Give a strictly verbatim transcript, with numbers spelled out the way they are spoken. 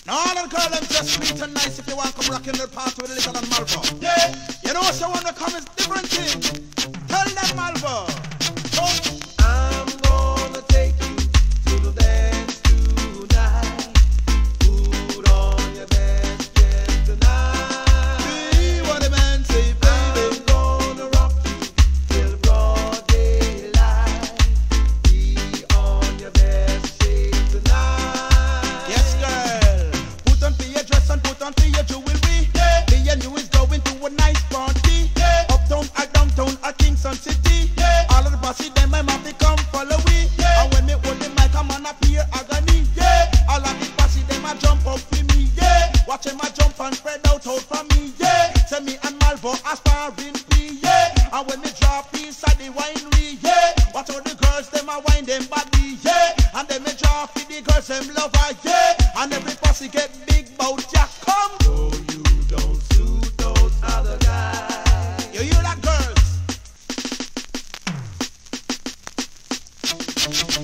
Now all of the girls them just sweet and nice if you want to come rockin' the party with a little and Malvo. Yeah. You know so when we come is different thing. Tell them Malvo. Come. I'm gonna take you to the dance tonight. Put on your best dress tonight. See what the man say, baby. I'm gonna rock you till broad daylight. Be on your best shape tonight. Yes, girl. Put on for your dress and put on for your jewelry. Yeah. Me and you is going to a nice party. Yeah. Uptown or downtown or Kingston City. Yeah. All of the bossy them my mom they come follow we. Yeah. And when me hold the mic I'm on a pure agony. Yeah. All of the bossy them a jump up for me. Yeah. Watch them a jump and spread out out for me. Yeah. Send me and Malvo a sparring fee. Yeah. And when me drop inside the winery. Yeah. Watch all the girls them a wine them body. Yeah. And then me drop for the girls them lover. Yeah. And every bossy get big bout ya. Come. No, you don't suit those other guys. You hear that, girls?